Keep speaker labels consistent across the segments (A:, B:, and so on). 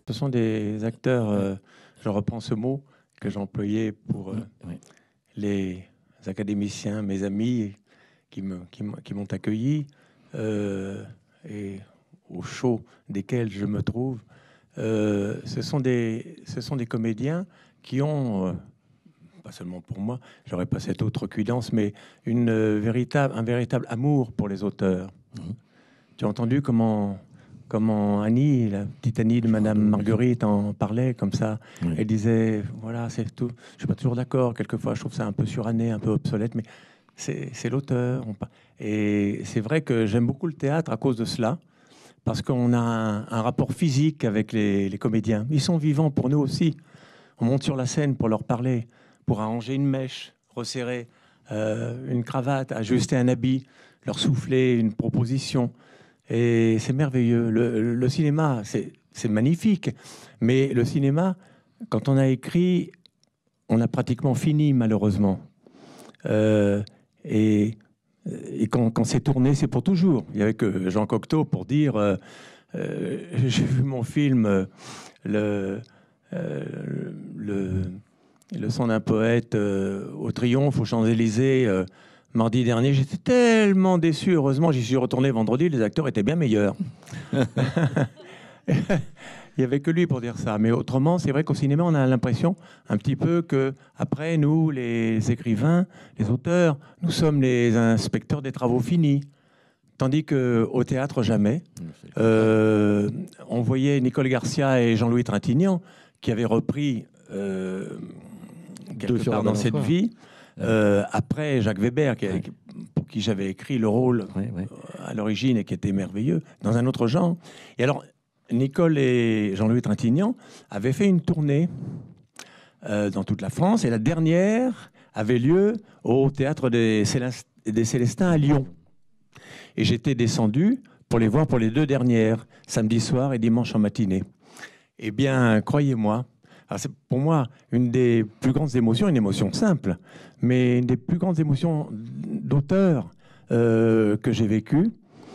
A: Ce sont des acteurs, je reprends ce mot que j'employais pour les académiciens, mes amis qui m'ont accueilli, et au show desquels je me trouve. Ce sont des comédiens qui ont, pas seulement pour moi, j'aurais pas cette autre cuidance, mais un véritable amour pour les auteurs. Tu as entendu comment Annie, la petite Annie de Madame Marguerite en parlait comme ça. Oui. Elle disait, voilà, c'est tout. Je suis pas toujours d'accord. Quelquefois, je trouve ça un peu suranné, un peu obsolète, mais c'est l'auteur. Et c'est vrai que j'aime beaucoup le théâtre à cause de cela, parce qu'on a un rapport physique avec les comédiens. Ils sont vivants pour nous aussi. On monte sur la scène pour leur parler, pour arranger une mèche, resserrer une cravate, ajuster un habit, leur souffler une proposition. Et c'est merveilleux. Le cinéma, c'est magnifique. Mais le cinéma, quand on a écrit, on a pratiquement fini, malheureusement. Et quand c'est tourné, c'est pour toujours. Il n'y avait que Jean Cocteau pour dire j'ai vu mon film le son d'un poète au Triomphe, aux Champs-Élysées, mardi dernier. J'étais tellement déçu. Heureusement, j'y suis retourné vendredi. Les acteurs étaient bien meilleurs. Il n'y avait que lui pour dire ça. Mais autrement, c'est vrai qu'au cinéma, on a l'impression un petit peu que, après, nous, les écrivains, les auteurs, nous sommes les inspecteurs des travaux finis. Tandis qu'au théâtre, jamais. On voyait Nicole Garcia et Jean-Louis Trintignant qui avaient repris quelque part dans cette vie. Après Jacques Weber, pour qui j'avais écrit le rôle à l'origine et qui était merveilleux, dans un autre genre. Et alors, Nicole et Jean-Louis Trintignant avaient fait une tournée dans toute la France, et la dernière avait lieu au théâtre des Célestins à Lyon. Et j'étais descendu pour les voir pour les deux dernières, samedi soir et dimanche en matinée. Eh bien, croyez-moi, c'est pour moi une des plus grandes émotions, une émotion simple, mais une des plus grandes émotions d'auteur que j'ai vécues.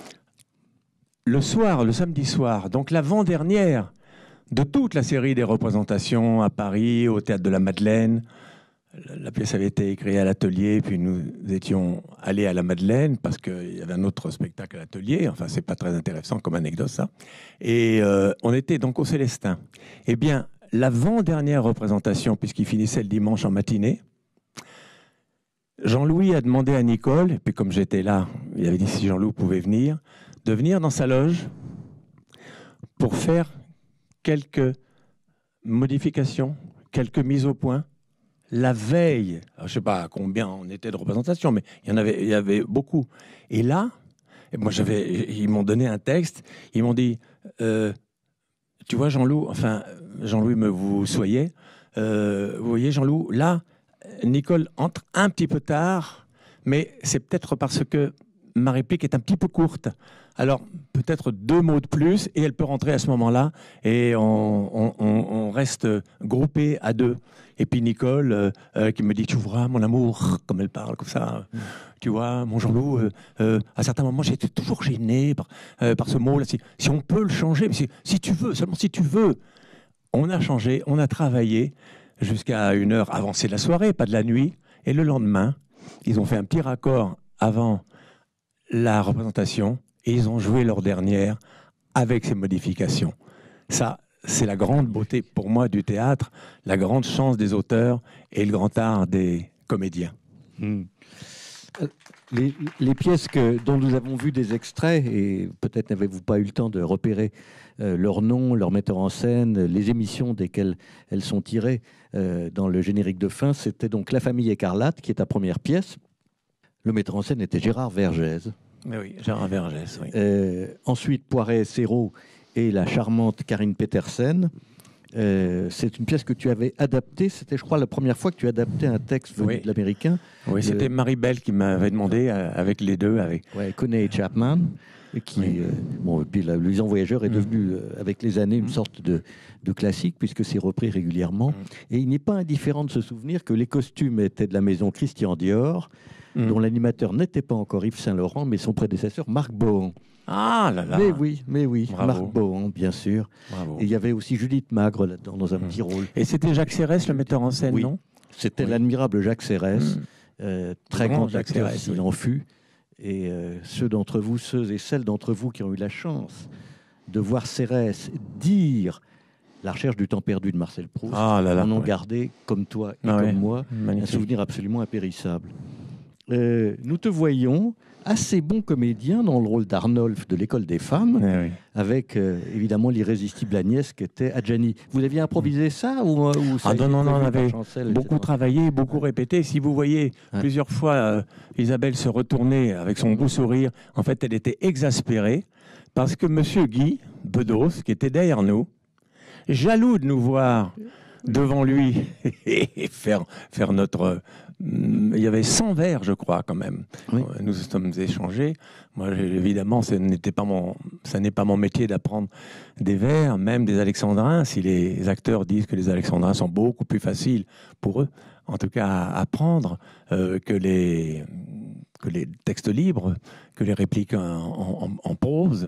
A: Le soir, le samedi soir, donc l'avant-dernière de toute la série des représentations à Paris, au Théâtre de la Madeleine. La pièce avait été écrite à l'atelier, puis nous étions allés à la Madeleine parce qu'il y avait un autre spectacle à l'atelier. Enfin, c'est pas très intéressant comme anecdote, ça. Et on était donc au Célestin. Eh bien, l'avant-dernière représentation, puisqu'il finissait le dimanche en matinée, Jean-Louis a demandé à Nicole, et puis comme j'étais là, il avait dit si Jean-Louis pouvait venir, de venir dans sa loge pour faire quelques modifications, quelques mises au point. La veille, je ne sais pas combien on était de représentations, mais il y avait beaucoup. Et là, moi ils m'ont donné un texte, ils m'ont dit, tu vois Jean-Louis, vous soyez, vous voyez Jean-Louis, là, Nicole entre un petit peu tard, mais c'est peut-être parce que ma réplique est un petit peu courte. Alors, peut-être 2 mots de plus, et elle peut rentrer à ce moment-là, et on reste groupés à 2. Et puis Nicole, qui me dit, tu vois, mon amour, comme elle parle comme ça, tu vois, mon Jean-Loup, à certains moments, j'étais toujours gêné par ce mot-là. Si on peut le changer, mais si tu veux, seulement si tu veux. On a changé, on a travaillé jusqu'à 1 heure avancée de la soirée, pas de la nuit. Et le lendemain, ils ont fait un petit raccord avant la représentation, et ils ont joué leur dernière avec ces modifications. Ça, c'est la grande beauté pour moi du théâtre, la grande chance des auteurs et le grand art des comédiens.
B: Les pièces dont nous avons vu des extraits, et peut-être n'avez-vous pas eu le temps de repérer leur nom, leur metteur en scène, les émissions desquelles elles sont tirées dans le générique de fin, c'était donc La Famille écarlate, qui est ta première pièce. Le metteur en scène était Gérard Vergès.
A: Mais oui, Gérard Vergès, oui.
B: Ensuite, Poiret-Serrault et la charmante Karine Petersen. C'est une pièce que tu avais adaptée. C'était, je crois, la première fois que tu adaptais un texte venu de l'américain.
A: Oui, c'était Marie-Belle qui m'avait demandé, avec les deux.
B: Coney Chapman. Qui, puis La Luisant Voyageur est devenu, avec les années, une sorte de classique, puisque c'est repris régulièrement. Et il n'est pas indifférent de se souvenir que les costumes étaient de la maison Christian Dior, dont l'animateur n'était pas encore Yves Saint-Laurent, mais son prédécesseur Marc Bohan.
A: Ah là là.
B: Mais oui,
A: Bravo.
B: Marc Bohan, bien sûr.
A: Bravo.
B: Et il y avait aussi Judith Magre là-dedans, dans un petit rôle.
A: Et c'était Jacques Serres, le metteur en scène,
B: Oui.
A: non?
B: C'était
A: Oui.
B: l'admirable Jacques Serres, très
A: Grand
B: grand
A: Jacques
B: acteur
A: Serres,
B: s'il
A: oui.
B: en fut. Et ceux et celles d'entre vous qui ont eu la chance de voir Serres dire La recherche du temps perdu de Marcel Proust,
A: Ah là là,
B: en ont
A: ouais.
B: gardé, comme toi et
A: Ah
B: comme
A: ouais,
B: moi, un
A: magnifique.
B: souvenir absolument impérissable. Nous te voyons assez bon comédien dans le rôle d'Arnolphe de l'École des femmes,
A: Oui.
B: avec évidemment l'irrésistible Agnès qui était Adjani. Vous aviez improvisé ça ou ça a
A: Ah
B: été
A: non,
B: prévu
A: on
B: par
A: avait
B: Chancel,
A: beaucoup
B: etc.
A: travaillé, beaucoup répété. Si vous voyez
B: Ouais.
A: plusieurs fois Isabelle se retourner avec son beau sourire, en fait, elle était exaspérée parce que Monsieur Guy Bedos, qui était derrière nous, jaloux de nous voir devant lui et faire notre... Il y avait 100 vers, je crois, quand même.
B: Oui.
A: Nous sommes échangés. Moi, évidemment, ça n'est pas mon métier d'apprendre des vers, même des alexandrins. Si les acteurs disent que les alexandrins sont beaucoup plus faciles pour eux, en tout cas à apprendre, que les textes libres, que les répliques en prose.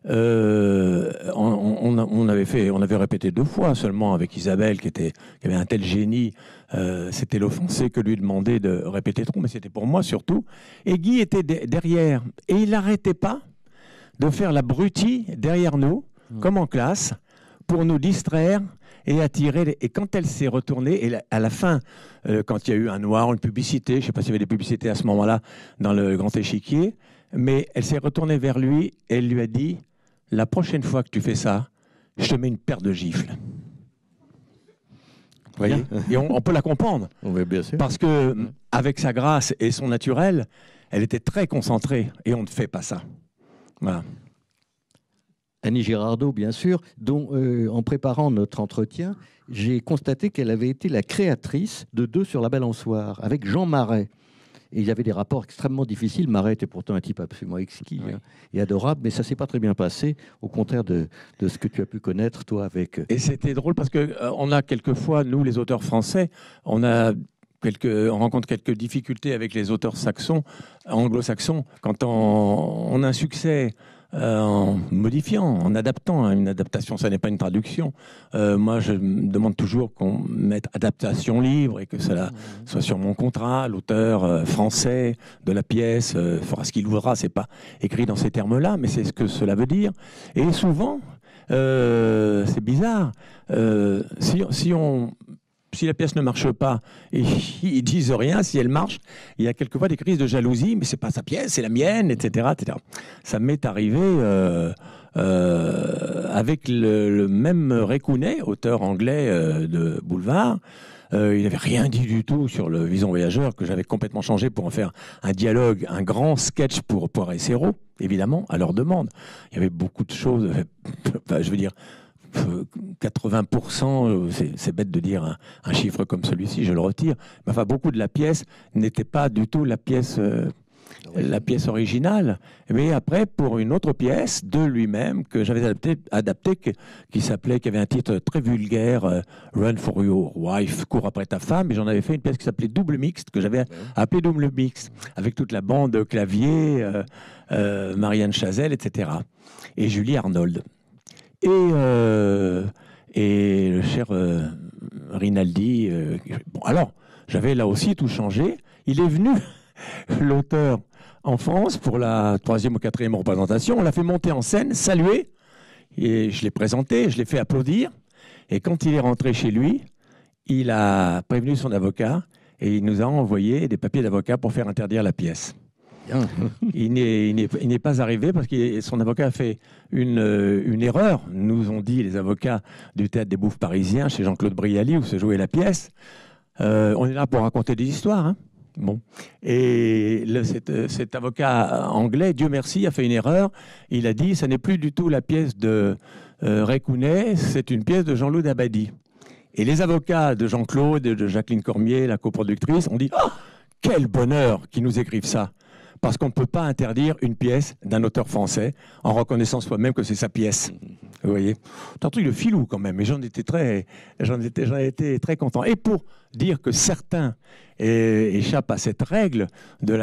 A: On avait répété 2 fois seulement avec Isabelle, qui avait un tel génie. C'était l'offensé que lui demander de répéter trop, mais c'était pour moi surtout. Et Guy était derrière, et il n'arrêtait pas de faire l'abruti derrière nous, comme en classe, pour nous distraire et attirer. Et quand elle s'est retournée, et à la fin, quand il y a eu un noir, une publicité, je ne sais pas s'il y avait des publicités à ce moment-là dans le grand échiquier, mais elle s'est retournée vers lui et elle lui a dit « La prochaine fois que tu fais ça, je te mets une paire de gifles. » Vous voyez? Et on peut la comprendre.
B: Oui, bien sûr.
A: Parce que avec sa grâce et son naturel, elle était très concentrée et on ne fait pas ça. Voilà.
B: Annie Girardot, bien sûr, dont, en préparant notre entretien, j'ai constaté qu'elle avait été la créatrice de 2 sur la balançoire, avec Jean Marais. Et il y avait des rapports extrêmement difficiles. Marais était pourtant un type absolument exquis,
A: Oui.
B: et adorable, mais ça ne s'est pas très bien passé, au contraire de ce que tu as pu connaître, toi, avec...
A: Et c'était drôle parce que on a quelquefois, nous les auteurs français, on rencontre quelques difficultés avec les auteurs anglo-saxons, quand on a un succès en modifiant, en adaptant. Une adaptation, ça n'est pas une traduction. Moi, je me demande toujours qu'on mette adaptation libre et que cela soit sur mon contrat. L'auteur français de la pièce fera ce qu'il voudra. C'est pas écrit dans ces termes-là, mais c'est ce que cela veut dire. Et souvent, c'est bizarre. Si la pièce ne marche pas, et ils disent rien. Si elle marche, il y a quelquefois des crises de jalousie, mais c'est pas sa pièce, c'est la mienne, etc., etc. Ça m'est arrivé avec le même Récounet, auteur anglais de Boulevard. Il n'avait rien dit du tout sur le Vison Voyageur, que j'avais complètement changé pour en faire un dialogue, un grand sketch pour Poire et Serrault, évidemment, à leur demande. Il y avait beaucoup de choses, je veux dire, 80%, c'est bête de dire un chiffre comme celui-ci, je le retire. Mais enfin, beaucoup de la pièce n'était pas du tout la pièce originale. Mais après, pour une autre pièce de lui-même que j'avais adapté qui avait un titre très vulgaire, Run for Your Wife, cours après ta femme. Et j'en avais fait une pièce qui s'appelait Double Mixte, que j'avais appelée Double Mixte, avec toute la bande clavier, Marianne Chazelle, etc. Et Julie Arnold. Et le cher Rinaldi. Bon, alors, j'avais là aussi tout changé. Il est venu, l'auteur, en France pour la 3e ou 4e représentation. On l'a fait monter en scène, saluer. Et je l'ai présenté, je l'ai fait applaudir. Et quand il est rentré chez lui, il a prévenu son avocat et il nous a envoyé des papiers d'avocat pour faire interdire la pièce. Il n'est pas arrivé parce que son avocat a fait une erreur, nous ont dit les avocats du Théâtre des Bouffes parisiens chez Jean-Claude Brialy où se jouait la pièce. On est là pour raconter des histoires. Hein. Bon. Et cet avocat anglais, Dieu merci, a fait une erreur. Il a dit, ça n'est plus du tout la pièce de Récounet, c'est une pièce de Jean-Loup Dabadi. Et les avocats de Jean-Claude et de Jacqueline Cormier, la coproductrice, ont dit, oh, quel bonheur qu'ils nous écrivent ça. parce qu'on ne peut pas interdire une pièce d'un auteur français en reconnaissant soi-même que c'est sa pièce. Vous voyez, c'est un truc de filou quand même, mais j'en étais très content. Et pour dire que certains échappent à cette règle de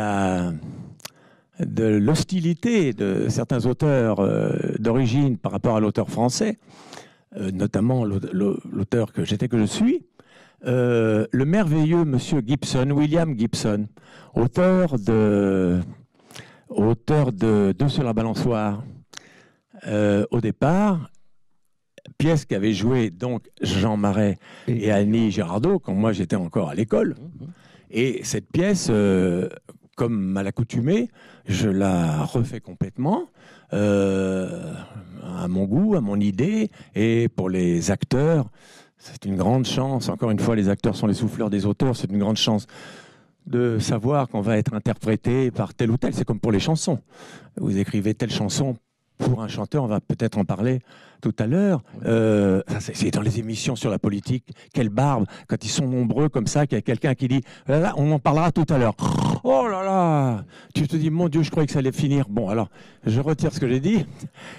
A: l'hostilité de certains auteurs d'origine par rapport à l'auteur français, notamment l'auteur que je suis, le merveilleux monsieur Gibson, William Gibson, auteur de Deux sur la balançoire, au départ, pièce qu'avaient joué donc Jean Marais et Annie Girardot quand moi j'étais encore à l'école. Et cette pièce, comme à l'accoutumée, je la refais complètement à mon goût, à mon idée, et pour les acteurs, c'est une grande chance. Encore une fois, les acteurs sont les souffleurs des auteurs. C'est une grande chance de savoir qu'on va être interprété par tel ou tel. C'est comme pour les chansons. Vous écrivez telle chanson pour un chanteur, on va peut-être en parler tout à l'heure. C'est dans les émissions sur la politique. Quelle barbe, quand ils sont nombreux comme ça, qu'il y a quelqu'un qui dit « on en parlera tout à l'heure ». Oh là là, tu te dis « mon Dieu, je croyais que ça allait finir ». Bon, alors, je retire ce que j'ai dit.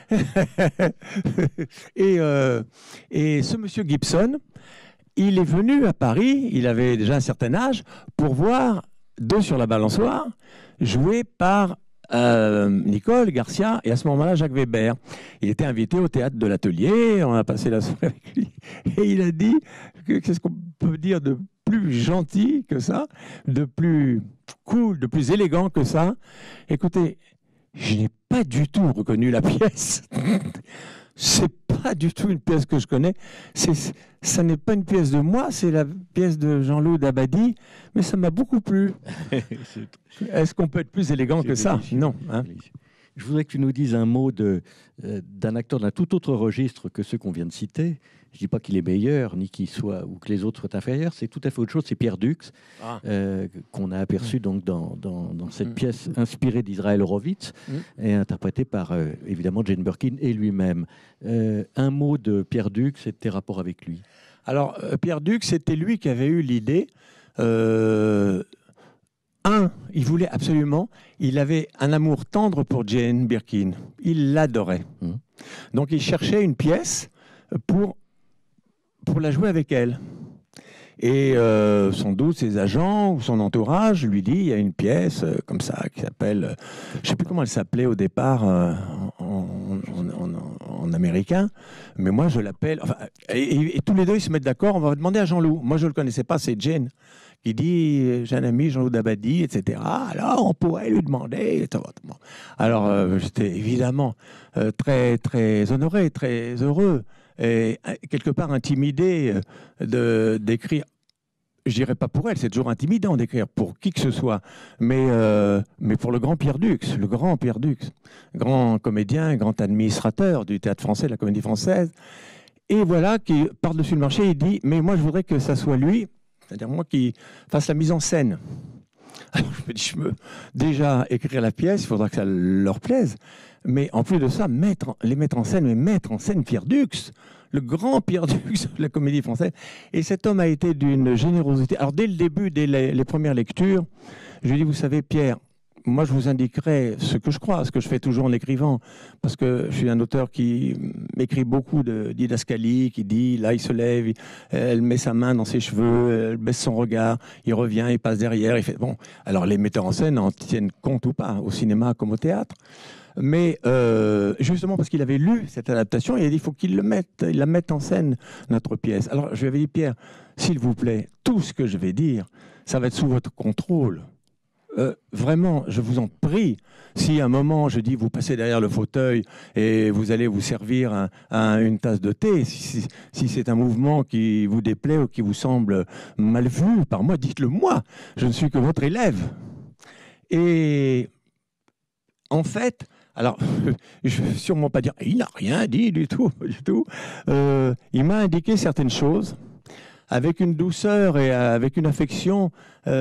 A: Et ce monsieur Gibson, il est venu à Paris, il avait déjà un certain âge, pour voir Deux sur la balançoire, joué par Nicole Garcia et à ce moment-là Jacques Weber. Il était invité au théâtre de l'Atelier, on a passé la soirée avec lui et il a dit qu'est-ce qu'on peut dire de plus gentil que ça, de plus cool, de plus élégant que ça. Écoutez, je n'ai pas du tout reconnu la pièce. C'est pas du tout une pièce que je connais. Ça n'est pas une pièce de moi, c'est la pièce de Jean-Loup Dabadi, mais ça m'a beaucoup plu. Est-ce qu'on peut être plus élégant que ça? Non. Hein.
B: Je voudrais que tu nous dises un mot d'un acteur d'un tout autre registre que ceux qu'on vient de citer. Je ne dis pas qu'il est meilleur, ni qu'il soit, ou que les autres soient inférieurs. C'est tout à fait autre chose. C'est Pierre Dux, qu'on a aperçu donc dans cette pièce inspirée d'Israël Horowitz et interprétée par, évidemment, Jane Birkin et lui-même. Un mot de Pierre Dux et de tes rapports avec lui.
A: Alors, Pierre Dux, c'était lui qui avait eu l'idée. Il voulait absolument, il avait un amour tendre pour Jane Birkin. Il l'adorait. Donc, il cherchait une pièce pour la jouer avec elle. Et sans doute ses agents ou son entourage lui dit il y a une pièce comme ça qui s'appelle, je ne sais plus comment elle s'appelait au départ en américain, mais moi je l'appelle. Enfin, et tous les deux ils se mettent d'accord, on va demander à Jean-Loup. Moi je ne le connaissais pas, c'est Jane qui dit j'ai un ami Jean-Loup Dabadi, etc. Alors on pourrait lui demander. Alors j'étais évidemment très, très honoré, très heureux. Et quelque part intimidé d'écrire, je dirais pas pour elle, c'est toujours intimidant d'écrire pour qui que ce soit, mais pour le grand Pierre Dux, grand comédien, grand administrateur du théâtre français, de la comédie française, et voilà, qui par-dessus le marché, il dit, mais moi je voudrais que ça soit lui, c'est-à-dire moi qui fasse la mise en scène. Alors je me dis, déjà écrire la pièce, il faudra que ça leur plaise. Mais en plus de ça, les mettre en scène, mais mettre en scène Pierre Dux, le grand Pierre Dux de la comédie française. Et cet homme a été d'une générosité. Alors dès le début, dès les premières lectures, je lui ai dit, vous savez Pierre, moi je vous indiquerai ce que je crois, ce que je fais toujours en écrivant, parce que je suis un auteur qui écrit beaucoup de didascalie, qui dit, là il se lève, elle met sa main dans ses cheveux, elle baisse son regard, il revient, il passe derrière, il fait... Bon, alors les metteurs en scène en tiennent compte ou pas, au cinéma comme au théâtre. Mais justement parce qu'il avait lu cette adaptation, il a dit il faut qu'il la mette en scène, notre pièce. Alors je lui avais dit Pierre, s'il vous plaît, tout ce que je vais dire, ça va être sous votre contrôle. Vraiment, je vous en prie, si à un moment je dis vous passez derrière le fauteuil et vous allez vous servir une tasse de thé, si c'est un mouvement qui vous déplaît ou qui vous semble mal vu par moi, dites-le moi, je ne suis que votre élève. Et en fait, alors, je ne vais sûrement pas dire il n'a rien dit du tout, il m'a indiqué certaines choses avec une douceur et avec une affection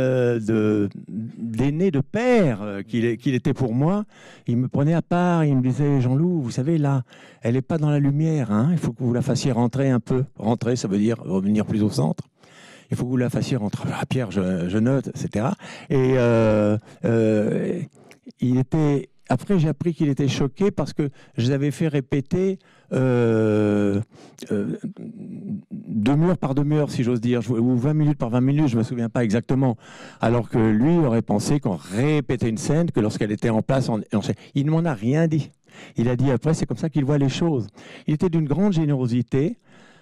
A: d'aîné, de père qu'il était pour moi. Il me prenait à part, il me disait Jean-Loup, vous savez là, elle n'est pas dans la lumière, hein, il faut que vous la fassiez rentrer un peu. Rentrer, ça veut dire revenir plus au centre. Il faut que vous la fassiez rentrer. Ah, Pierre, je note, etc. Et Après, j'ai appris qu'il était choqué parce que je l'avais fait répéter demi-heure par demi-heure, si j'ose dire, ou 20 minutes par 20 minutes, je ne me souviens pas exactement. Alors que lui aurait pensé qu'on répétait une scène, que lorsqu'elle était en place, il ne m'en a rien dit. Il a dit après, c'est comme ça qu'il voit les choses. Il était d'une grande générosité,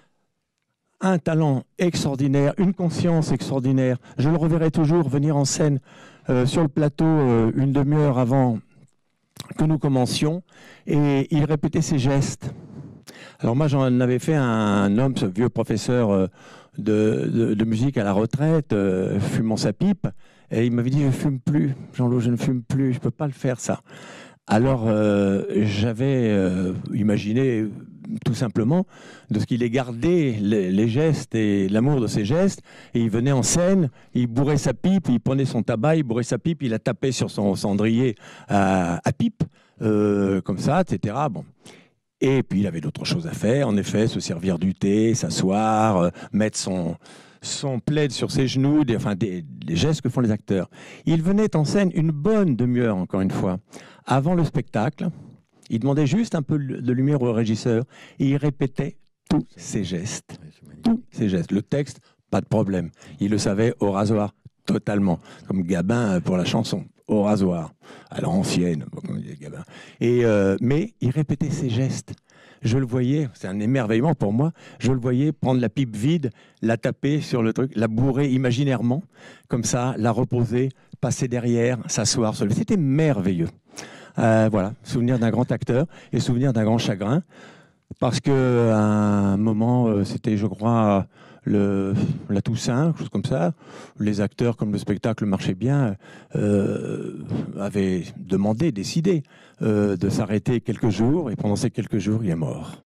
A: un talent extraordinaire, une conscience extraordinaire. Je le reverrai toujours venir en scène sur le plateau une demi-heure avant que nous commencions, et il répétait ses gestes. Alors moi, j'en avais fait un homme, ce vieux professeur de musique à la retraite, fumant sa pipe, et il m'avait dit, je ne fume plus, Jean-Loup, je ne fume plus, je ne peux pas le faire, ça. Alors, j'avais imaginé tout simplement de ce qu'il ait gardé les gestes et l'amour de ses gestes, et il venait en scène, il bourrait sa pipe, il prenait son tabac, il bourrait sa pipe, il la tapait sur son cendrier à pipe, comme ça, etc. Bon. Et puis, il avait d'autres choses à faire, en effet, se servir du thé, s'asseoir, mettre son plaid sur ses genoux, des gestes que font les acteurs. Il venait en scène une bonne demi-heure, encore une fois, avant le spectacle. Il demandait juste un peu de lumière au régisseur et il répétait tous ses gestes. Tous ses gestes. Le texte, pas de problème. Il le savait au rasoir, totalement. Comme Gabin pour la chanson, au rasoir. À l'ancienne, comme disait Gabin. Mais il répétait ses gestes. Je le voyais, c'est un émerveillement pour moi, je le voyais prendre la pipe vide, la taper sur le truc, la bourrer imaginairement, comme ça, la reposer, passer derrière, s'asseoir sur le... C'était merveilleux. Voilà, souvenir d'un grand acteur et souvenir d'un grand chagrin, parce qu'à un moment, c'était, je crois, la Toussaint, quelque chose comme ça, les acteurs, comme le spectacle marchait bien, avaient décidé de s'arrêter quelques jours, et pendant ces quelques jours, il est mort.